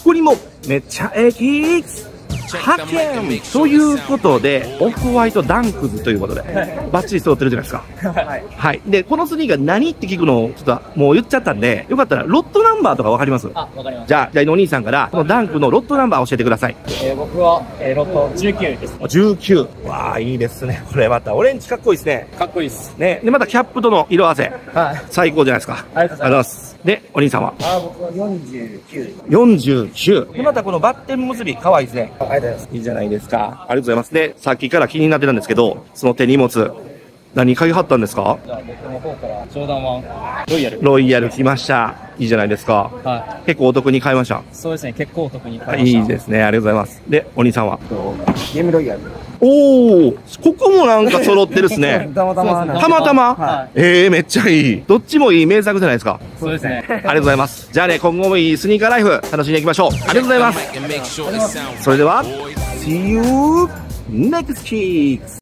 こにもめっちゃええキック発見ということで、オフホワイトダンクズということで、バッチリ揃ってるじゃないですか。はい。はい。で、このスニーカー何って聞くのをちょっともう言っちゃったんで、よかったらロットナンバーとかわかります？ あ、わかります。 じゃあお兄さんから、このダンクのロットナンバー教えてください。 僕は、ロット19ですね。 19。わあ、いいですね。これまた、オレンジかっこいいですね。 かっこいいです。 ね。で、またキャップとの色合わせ。 はい。 最高じゃないですか。 ありがとうございます。 で、お兄さんは僕は49。 49。で、またこのバッテン結び、可愛いですね。 ありがとうございます。 いいじゃないですか。ありがとうございます。で、さっきから気になってたんですけど、その手荷物、何買いはったんですか？ じゃあ僕の方からジョーダン1ロイヤル。 ロイヤル来ました。いいじゃないですか。 は結構お得に買いました。 そうですね、結構お得に買いました。 いいですね。ありがとうございます。で、お兄さんはゲームロイヤル。 おー、ここもなんか揃ってるっすね。 たまたま。 たまたま、 はめっちゃいい。どっちもいい名作じゃないですか。 そうですね。 ありがとうございます。じゃあね、今後もいいスニーカーライフ、楽しんでいきましょう。ありがとうございます。それでは、See you next week!